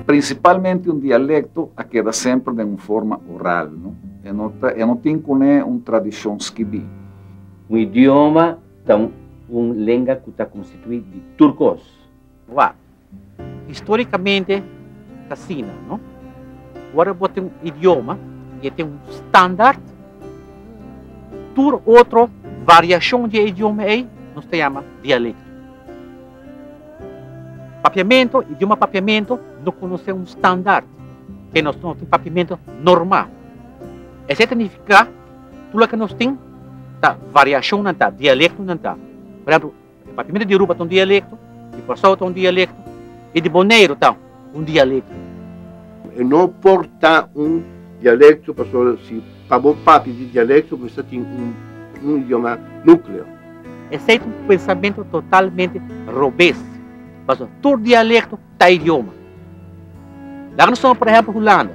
principalmente um dialecto a queda sempre de uma forma oral, não? Não tem uma tradição escrita. Um idioma, então, uma língua que está constituída de turcos. Uau. Historicamente, assim, não? Agora você tem um idioma e tem um standard, outra variação de idioma aí, nós chamamos dialecto. Papiamento, idioma papiamento, não conhece um standard, que nós não temos papiamento normal. Isso significa tudo que nós temos, tá, variação não está, dialecto não está. Por exemplo, o papiamento de Aruba tem um dialecto, de Corsau tem um dialecto, e de Bonaire tem um dialecto. E não porta um dialecto, porque se pagou papi de dialecto, você tem um idioma núcleo. Esse é um pensamento totalmente robusto. Mas todo dialecto tem idioma. Lá nós somos, por exemplo, Holanda.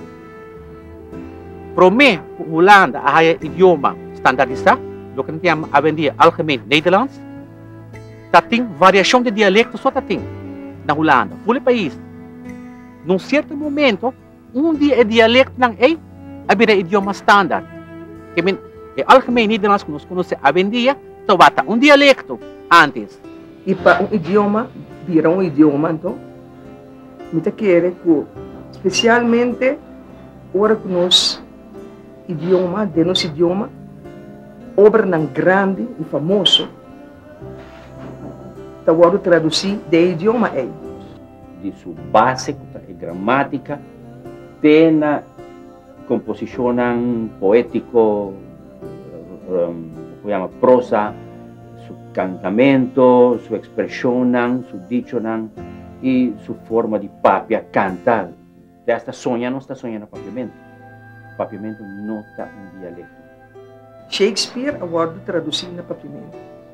Para mim, Holanda há idioma standardizado, o que nós chamamos hoje em dia algemeen Nederlands. Tem variação de dialecto, só tem na Holanda, todo o país. Num certo momento, dialecto não é a idioma standard. Que é algemeen Nederlands que nós conhecemos hoje em dia, então basta dialecto antes. E para idioma, virar idioma, então, me quer que, especialmente, agora que nós idioma, de nosso idioma, obra não grande e famoso, está agora traduzir de idioma aí. De sua básica e gramática, tem na composição poético, chama prosa, su cantamento, sua expressão, su dicho e sua forma de papia cantar. Esta sonha não está sonhando papiamento. Papiamento não está em dialecto. Shakespeare agora traduzir na papiamento.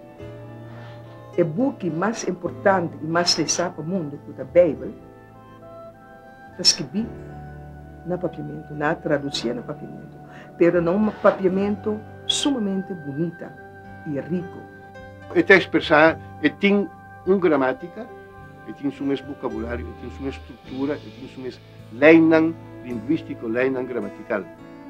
O book mais importante e mais lido no mundo, que é a Bíblia, está escrito na papiamento, na traduzir na papiamento, mas não um papiamento sumamente bonita e rico. Esta expressão tem uma gramática, tem um vocabulário, tem uma estrutura, tem uma linha linguística, linha gramatical.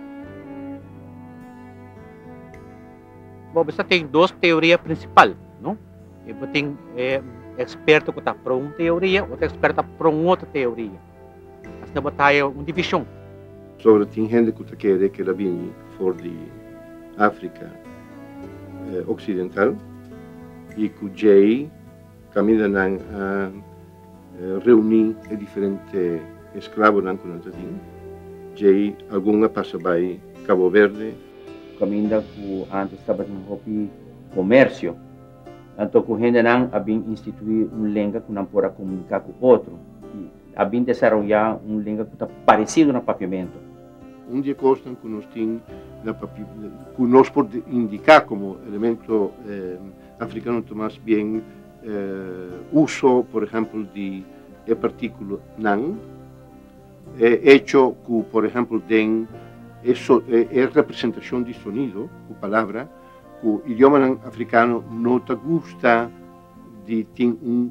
Bom, você tem duas teorias principais, não? Você tem experto que está para uma teoria, outro experto para outra teoria. Assim, você tem uma divisão. Sobre tem gente que quer que ela venha fora de África Ocidental e que Jay caminha a reunir diferentes escravos que nós temos. Jay, alguma passa by Cabo Verde. Caminha que antes estava em comércio. Então, que a gente não havia instituído uma língua que não pode comunicar com o outro. E havia desenvolvido uma língua que está parecida no papiamento. Um dia costa que nós temos que nós podemos indicar como elemento africano mais bem uso, por exemplo, de partícula nan, hecho que, por exemplo, tem representação de sonido, com palavra, que o idioma africano não gusta de ter um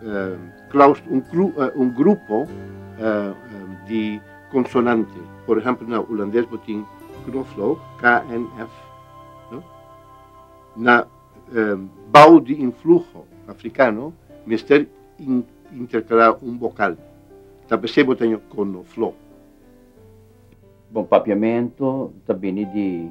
grupo de consonantes. Por exemplo, no holandês tem knoflook, KNF. No? Na bau de influjo africano, mister intercalar um vocal. Talvez você tenha knoflook. Bom, papiamento também de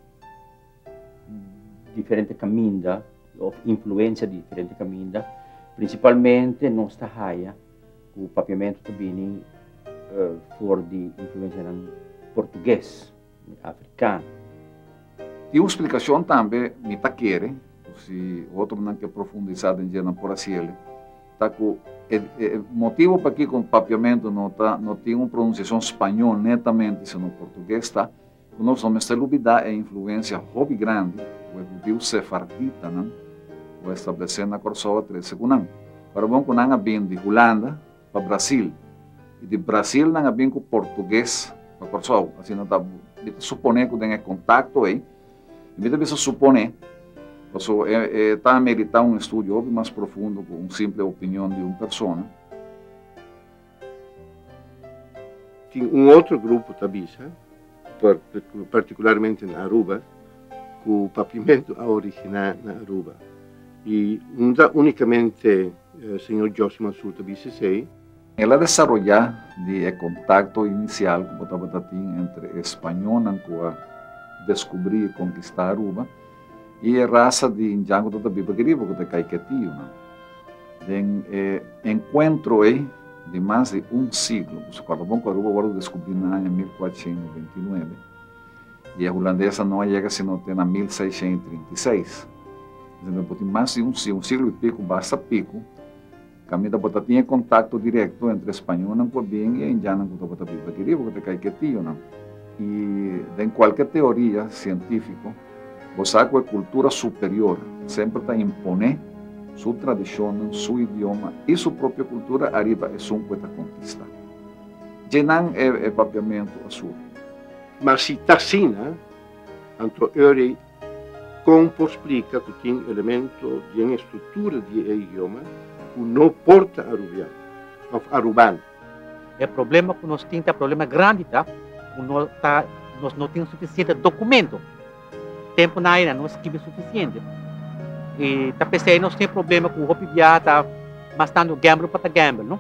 diferentes caminhos, influência de diferentes caminhos, principalmente não está raia, o papiamento também fora de influência português, africano. Tem uma explicação também, me quer, se outro não quer profundizar em geral por assim, tá que o motivo para que o papiamento não tem uma pronunciação espanhol netamente, senão português, tá? Nós vamos ter a influência hobby grande, o judeu sefardita, não? O estabelecendo na Corsova 13 kunang. Para bom kunang vem de Holanda para Brasil. E de Brasil não vem com português para Corsova. Assim não tá suponer que tem contato aí. E me deve suponer, está a meritar um estudo mais profundo com uma simples opinião de uma pessoa. tem um outro grupo também, particularmente na Aruba, que o papiamento a originar na Aruba. E unicamente o senhor Josima Sulta Bissesei. Ela desarrollar de contacto inicial como Tabatatín entre espanhol que descobrir e conquistar Aruba e a raça de Injango Tatapipa Queribo que te caiquetío. Encontro aí de mais de um siglo. Quando bom Aruba agora descobri na ano 1429 e a holandesa não chega se não tem na 1636. Então, tem mais de um siglo e pico, basta pico. Camida bota tinha contato direto entre espanhol não bem e indiano com bota pipa querido que cai que tio não e em qualquer teoria científica você a cultura superior sempre está impone sua tradição, seu idioma e sua própria cultura arriba é um que está conquistar. Jenan é papiamento azul. Mas se está assim, então eu como explica que tem elemento de uma estrutura de idioma não porta arubano. O problema que nós temos é um problema grande, tá? Nós não temos suficiente documento. Tempo na área não escreve suficiente. E tá pensando nós temos problema com o roupa viata, mas tá no gamble para gamble, não?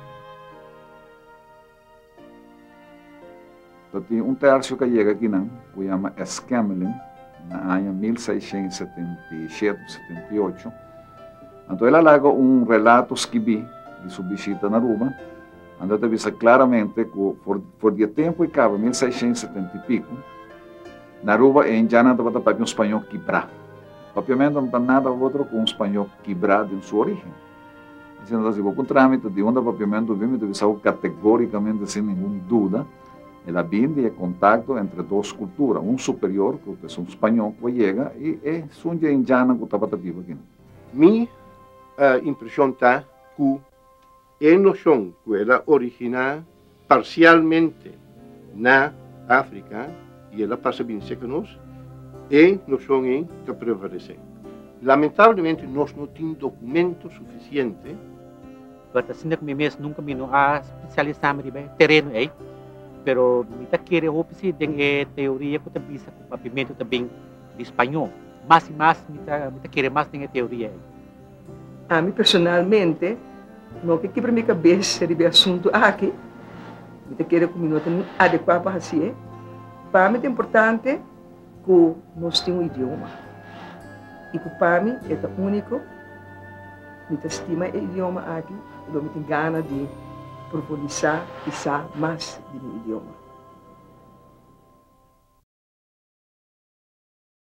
Então tem terço que chega aqui não, que chama Escamelin, na ano 1677, 78. Então ela larga relato escrito de sua visita na Aruba, onde ela visa claramente que por de tempo e cabo, 1670 e pico, na Aruba em Jana estava para um espanhol quebrar. Obviamente não tem nada outro com um espanhol quebrar de sua origem. Assim, nós temos um trâmite de onde obviamente vimos de visão categoricamente sem nenhuma dúvida, ela vem de contato entre duas culturas, um superior, que é um espanhol que chega, e um indiano que estava vivo aqui. Minha impressão está que a noção que ela origina parcialmente na África, e ela passa bem seca nós, é noção que prevalece. Lamentavelmente, nós não temos documento suficiente. Mas assim como mesmo nunca me especializado no terreno aí, pero me querer opsi de teoria que também com o papimento também de espanhol. Mais e mais me querer mais de teoria aí. A mim personalmente, não que para minha cabeça seria assunto aqui, me querer com minuto adequado para assim. Para mim é importante que nós temos um idioma. E para mim é único, me estima o idioma aqui, eu me tenho ganas de profundizar e saber mais do meu idioma.